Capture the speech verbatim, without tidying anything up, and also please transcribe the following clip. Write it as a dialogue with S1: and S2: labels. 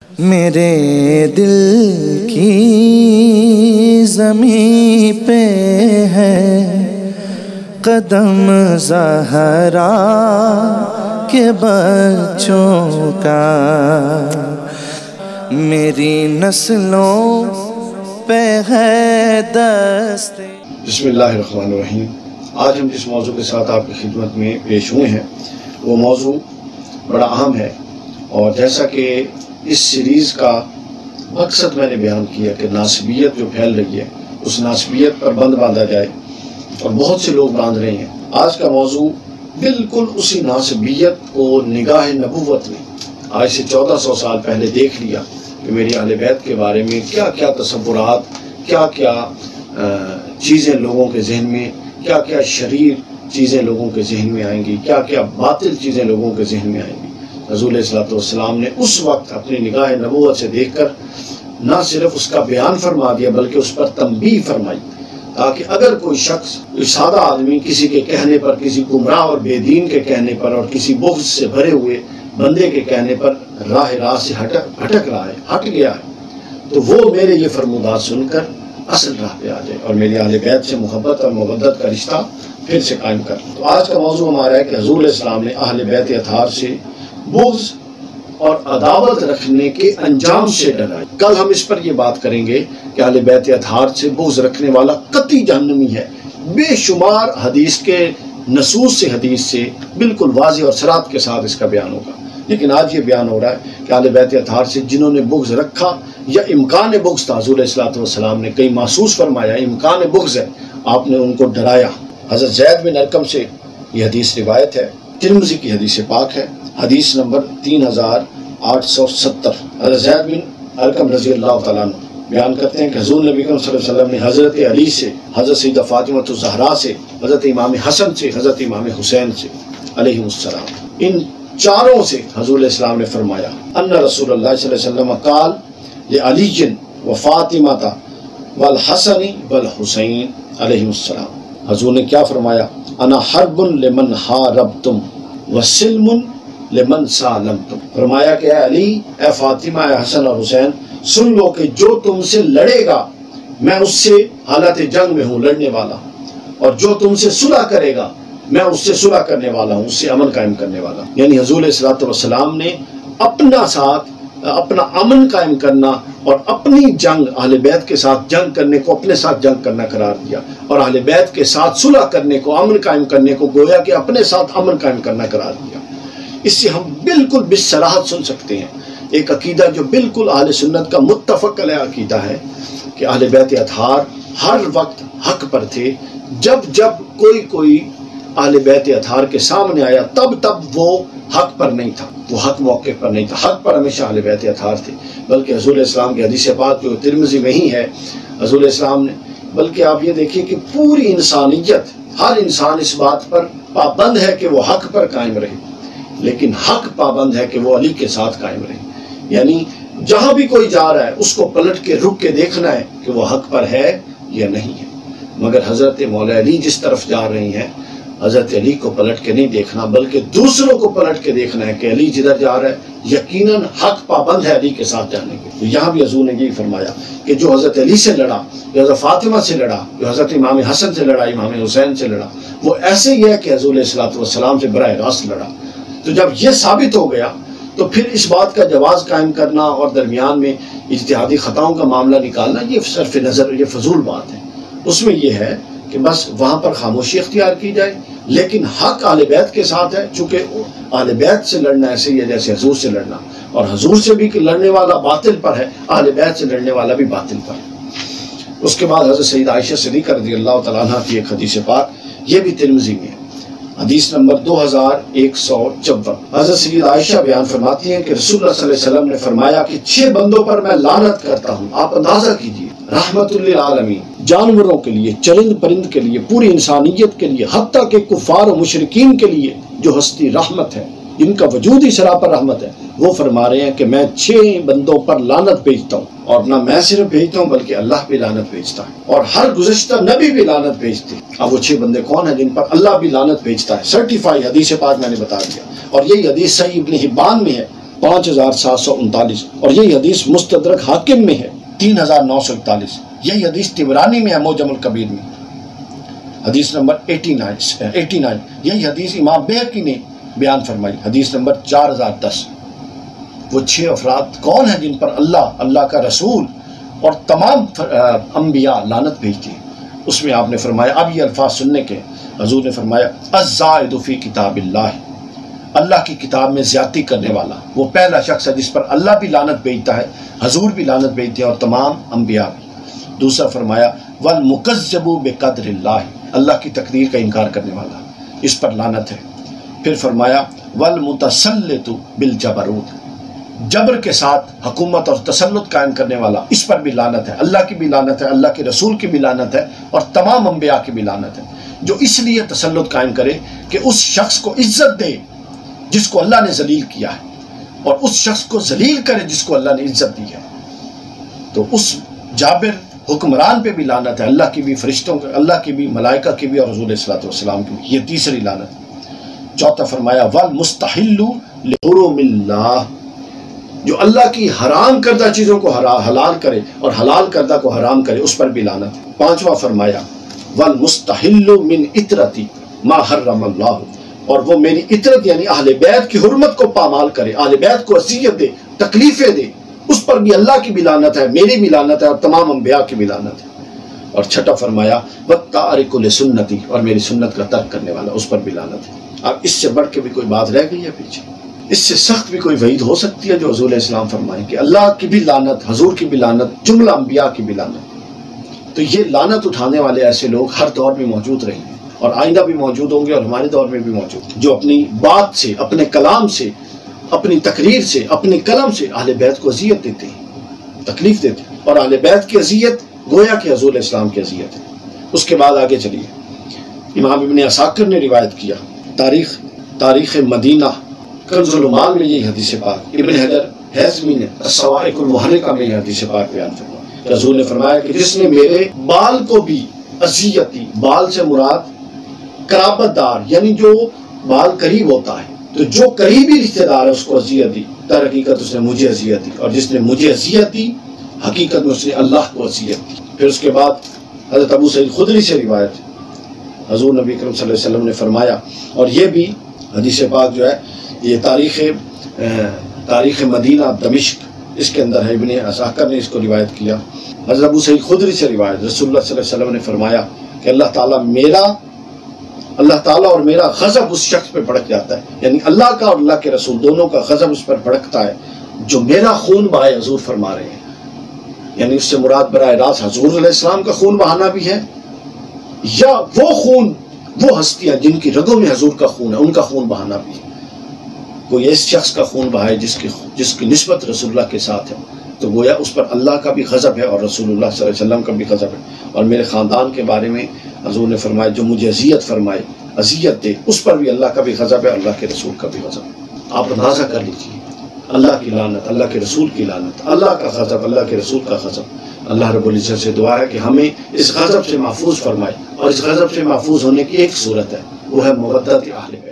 S1: میرے دل کی زمین پہ ہے قدم زہرا کے بچوں کا، میری نسلوں پہ ہے دست۔
S2: بسم اللہ الرحمن الرحیم۔ آج ہم جس موضوع کے ساتھ آپ کی خدمت میں پیش ہوئے ہیں وہ موضوع بڑا اہم ہے، اور جیسا کہ اس سیریز کا مقصد میں نے بیان کیا کہ ناسبیت جو پھیل رہی ہے اس ناسبیت پر بند باندھا جائے، اور بہت سے لوگ باندھ رہے ہیں۔ آج کا موضوع بالکل اسی ناسبیت کو نگاہ نبوت میں آج سے چودہ سو سال پہلے دیکھ لیا کہ میری اہل بیت کے بارے میں کیا کیا تصورات، کیا کیا چیزیں لوگوں کے ذہن میں، کیا کیا شریر چیزیں لوگوں کے ذہن میں آئیں گی، کیا کیا باطل چیزیں لوگوں کے ذہن میں آئیں گی۔ رسول علیہ الصلوۃ والسلام نے اس وقت اپنی نگاہ نبوت سے دیکھ کر نہ صرف اس کا بیان فرما دیا بلکہ اس پر تنبیہ فرمائی، تاکہ اگر کوئی شخص، سادہ آدمی کسی کے کہنے پر، کسی گمراہ اور بے دین کے کہنے پر اور کسی بغض سے بھرے ہوئے بندے کے کہنے پر راہ راہ سے ہٹک ہٹک رہا ہے، ہٹ گیا ہے، تو وہ میرے یہ فرمودات سن کر اصل راہ پہ آ جائے اور میری اہل بیت سے محبت اور مودت کا رشتہ پھر سے قائم کر۔ تو آج کا موضوع ہمارا ہے کہ حضور علیہ السلام نے اہل بیت اطہار سے بغض اور عداوت رکھنے کے انجام سے ڈرائی۔ کل ہم اس پر یہ بات کریں گے کہ اہل بیت اطہار سے بغض رکھنے والا قطعی جہنمی ہے۔ بے شمار حدیث کے نصوص سے حدیث سے بالکل واضح اور صراحت کے ساتھ اس کا بیان ہوگا، لیکن آج یہ بیان ہو رہا ہے کہ اہل بیت اطہار سے جنہوں نے بغض رکھا یا امکان بغض تھا، حضور علیہ الصلوۃ والسلام نے کئی محسوس فرمایا امکان بغض ہے، آپ نے ان کو ڈرایا۔ حضرت زید بن ارقم سے یہ حدیث روایت ہے، ترمذی کی حدیث پاک ہے، حدیث نمبر تین ہزار آٹھ سو ستر۔ حضرت زید بن ارقم رضی اللہ تعالیٰ عنہ بیان کرتے ہیں کہ حضور نبی کریم صلی اللہ علیہ وسلم نے حضرت علی سے، حضرت سیدہ فاطمہ الزہرا سے، حضرت امام حسن سے، حضرت امام حسین سے علیہم السلام، ان چاروں سے حضور علیہ السلام نے فرمایا ان رسول اللہ صلی اللہ علیہ وسلم قال لعلی و فاطمہ والحسن والحسین علیہم السلام۔ حضور نے کیا فرمایا؟ انا حرب لمن حاربتم وسلم لمن سالمتم۔ فرمایا کہ اے علی، اے فاطمہ، اے حسن اور حسین، سن لو کہ جو تم سے لڑے گا میں اس سے حالت جنگ میں ہوں، لڑنے والا، اور جو تم سے صلح کرے گا میں اس سے صلح کرنے والا ہوں، اس سے امن قائم کرنے والا۔ یعنی حضور علیہ الصلوۃ والسلام نے اپنا ساتھ اپنا امن قائم کرنا اور اپنی جنگ اہل بیت کے ساتھ جنگ کرنے کو اپنے ساتھ جنگ کرنا قرار دیا، اور اہل بیت کے ساتھ صلح کرنے کو، امن قائم کرنے کو گویا کہ اپنے ساتھ امن قائم کرنا قرار دیا۔ اس سے ہم بالکل بصراحت سن سکتے ہیں ایک عقیدہ جو بالکل اہل سنت کا متفق علیہ عقیدہ ہے کہ اہل بیت اطہار ہر وقت حق پر تھے۔ جب جب کوئی کوئی اہل بیت اطہار کے سامنے آیا تب تب وہ حق پر نہیں تھا، وہ حق موقع پر نہیں تھا، حق پر ہمیشہ اہل بیت اطہار تھے۔ بلکہ حضور علیہ السلام کی حدیث پاک جو ترمذی میں ہی ہے، حضور علیہ السلام نے، بلکہ آپ یہ دیکھیے کہ پوری انسانیت، ہر انسان اس بات پر پابند ہے کہ وہ حق پر قائم رہے، لیکن حق پابند ہے کہ وہ علی کے ساتھ قائم رہے۔ یعنی جہاں بھی کوئی جا رہا ہے اس کو پلٹ کے رک کے دیکھنا ہے کہ وہ حق پر ہے یا نہیں ہے، مگر حضرت مولا علی جس طرف جا رہی ہیں حضرت علی کو پلٹ کے نہیں دیکھنا بلکہ دوسروں کو پلٹ کے دیکھنا ہے کہ علی جدھر جا رہا ہے یقیناً حق پابند ہے علی کے ساتھ جانے کے۔ تو یہاں بھی حضور نے یہی فرمایا کہ جو حضرت علی سے لڑا، جو حضرت فاطمہ سے لڑا، جو حضرت امام حسن سے لڑا، امام حسین سے لڑا، وہ ایسے ہی ہے کہ حضور علیہ الصلوۃ والسلام سے براہ راست لڑا۔ تو جب یہ ثابت ہو گیا تو پھر اس بات کا جواز قائم کرنا اور درمیان میں اجتہادی خطاؤں کا معاملہ نکالنا یہ صرف نظر، یہ فضول بات ہے۔ اس میں یہ ہے کہ بس وہاں پر خاموشی اختیار کی جائے، لیکن حق اہل بیت کے ساتھ ہے، چونکہ اہل بیت سے لڑنا ایسے ہی ہے جیسے حضور سے لڑنا، اور حضور سے بھی لڑنے والا باطل پر ہے، اہل بیت سے لڑنے والا بھی باطل پر ہے۔ اس کے بعد حضرت سیدہ عائشہ صدیقہ رضی اللہ تعالیٰ عنہ کی ایک حدیث پاک، یہ بھی ترمذی میں ہے، حدیث نمبر دو ہزار ایک سو چون۔ حضرت سیدہ عائشہ بیان فرماتی ہیں کہ رسول اللہ صلی اللہ علیہ وسلم نے فرمایا کہ چھ بندوں پر میں لعنت کرتا ہوں۔ آپ اندازہ کیجئے، رحمت للعالمین، جانوروں کے لیے، چرند پرند کے لیے، پوری انسانیت کے لیے، حتیٰ کہ کفار و مشرکین کے لیے جو ہستی رحمت ہے، جن کا وجود ہی سراپر رحمت ہے، وہ فرما رہے ہیں کہ میں چھ بندوں پر لعنت بھیجتا ہوں، اور نہ میں صرف بھیجتا ہوں بلکہ اللہ بھی لعنت بھیجتا ہے، اور ہر گزشتہ نبی بھی لعنت بھیجتے ہیں۔ اب وہ چھ بندے کون ہیں جن پر اللہ بھی لعنت بھیجتا ہے؟ سرٹیفائی حدیث پاک میں نے بتا دیا، اور یہی حدیث صحیح ابن حبان میں ہے، پانچ ہزار سات سو انتالیس، اور یہی حدیث مستدرک حاکم میں ہے تین ہزار نو سو اکتالیس، یہی حدیث طبرانی میں ہے معجم الکبیر میں حدیث نمبر اٹھاسی اٹھاسی، یہی حدیث امام بیہقی نے بیان فرمائی حدیث نمبر چار ہزار دس۔ وہ چھ افراد کون ہیں جن پر اللہ، اللہ کا رسول اور تمام انبیاء لعنت بھیجتی ہیں؟ اس میں آپ نے فرمایا، اب یہ الفاظ سننے کے، حضور نے فرمایا الزائد فی کتاب اللہ، اللہ کی کتاب میں زیادتی کرنے والا وہ پہلا شخص ہے جس پر اللہ بھی لعنت بھیجتا ہے، حضور بھی لعنت بھیجتے ہیں اور تمام انبیاء بھی۔ دوسرا فرمایا والمکذب بقدر اللہ، اللہ کی تقدیر کا انکار کرنے والا، اس پر لعنت ہے۔ پھر فرمایا والمتسلط بالجبروت، جبر کے ساتھ حکومت اور تسلط قائم کرنے والا، اس پر بھی لعنت ہے، اللہ کی بھی لعنت ہے، اللہ کے رسول کی بھی لعنت ہے اور تمام انبیاء کی بھی لعنت ہے، جو اس لیے تسلط قائم کرے کہ اس شخص کو عزت دے جس کو اللہ نے ذلیل کیا ہے، اور اس شخص کو ذلیل کرے جس کو اللہ نے عزت دی ہے۔ تو اس جابر حکمران پہ بھی لعنت ہے، اللہ کی بھی، فرشتوں کے، اللہ کی بھی، ملائکہ کی بھی اور حضور صلی اللہ علیہ وسلم کی بھی، یہ تیسری لعنت ہے۔ چوتھا فرمایا والمستحل لحرم اللہ، جو اللہ کی حرام کردہ چیزوں کو حلال کرے اور حلال کردہ کو حرام کرے، اس پر بھی لعنت ہے۔ پانچواں فرمایا والمستحل من عطرتی ما حرم اللہ، اور وہ میری عطرت یعنی اہل بیت کی حرمت کو پامال کرے، اہل بیت کو اذیت دے، تکلیفیں دے، اس پر بھی اللہ کی بھی لعنت ہے، میری بھی لعنت ہے اور تمام انبیاء کی بھی لعنت ہے۔ اور چھٹا فرمایا والتارک لسنتی، اور میری سنت کا ترک کرنے والا، اس پر بھی لعنت ہے۔ اب اس سے بڑھ کے بھی کوئی بات رہ گئی ہے پیچھے؟ اس سے سخت بھی کوئی وعید ہو سکتی ہے جو حضور علیہ السلام فرمائیں کہ اللہ کی بھی لعنت، حضور کی بھی لعنت، جملہ انبیاء کی بھی لعنت؟ تو یہ لعنت اٹھانے والے ایسے لوگ ہر دور میں موجود رہیں گے اور آئندہ بھی موجود ہوں گے اور ہمارے دور میں بھی موجود ہیں، جو اپنی بات سے، اپنے کلام سے، اپنی تقریر سے، اپنے قلم سے اہل بیت کو اذیت دیتے ہیں، تکلیف دیتے ہیں، اور اہل بیت کی اذیت گویا کہ حضور علیہ السلام کی اذیت ہے۔ اس کے بعد آگے چلیے، امام ابن عساکر نے روایت کیا، تاریخ تاریخ مدینہ کنز العمال میں یہ حدیث پاک، ابن حجر ہیثمی نے الصواعق المحرقہ میں یہ حدیث پاک بیان فرمایا، رسول نے فرمایا کہ جس نے میرے بال کو بھی اذیت دی، بال سے مراد قرابت دار یعنی جو بال قریب ہوتا ہے، تو جو قریبی رشتہ دار ہے اس کو اذیت دی، در حقیقت اس نے مجھے اذیت دی، اور جس نے مجھے اذیت دی حقیقت میں اس نے اللہ کو اذیت دی۔ پھر اس کے بعد حضرت ابو سعید خدری سے روایت، حضور نبی کریم صلی اللہ علیہ وسلم نے فرمایا، اور یہ بھی حدیث پاک جو ہے یہ تاریخ تاریخ مدینہ دمشق اس کے اندر ہے، ابن عساکر نے اس کو روایت کیا، حضرت ابو سعید خدری سے روایت، رسول اللہ صلی اللہ علیہ وسلم نے فرمایا کہ اللہ تعالیٰ میرا اللہ تعالیٰ اور میرا غضب اس شخص پہ بھڑک جاتا ہے، یعنی اللہ کا اور اللہ کے رسول دونوں کا غضب اس پر بھڑکتا ہے جو میرا خون بہائے، حضور فرما رہے ہیں، یعنی اس سے مراد براہ راست حضور علیہ السلام کا خون بہانا بھی ہے، یا وہ خون، وہ ہستیاں جن کی رگوں میں حضور کا خون ہے ان کا خون بہانا بھی ہے۔ کوئی اس شخص کا خون بہائے جس کی جس کی نسبت رسول اللہ کے ساتھ ہے، تو گویا اس پر اللہ کا بھی غضب ہے اور رسول اللہ صلی اللہ علیہ وسلم کا بھی غضب ہے۔ اور میرے خاندان کے بارے میں حضور نے فرمایا جو مجھے اذیت فرمائے، اذیت دے، اس پر بھی اللہ کا بھی غضب ہے، اللہ کے رسول کا بھی غضب ہے۔ آپ اندازہ کر لیجیے، اللہ کی لعنت، اللہ کے رسول کی لعنت، اللہ کا غضب، اللہ کے رسول کا غضب۔ اللہ رب العزت سے دعا ہے کہ ہمیں اس غضب سے محفوظ فرمائے، اور اس غضب سے محفوظ ہونے کی ایک صورت ہے، وہ ہے مودت اہل بیت۔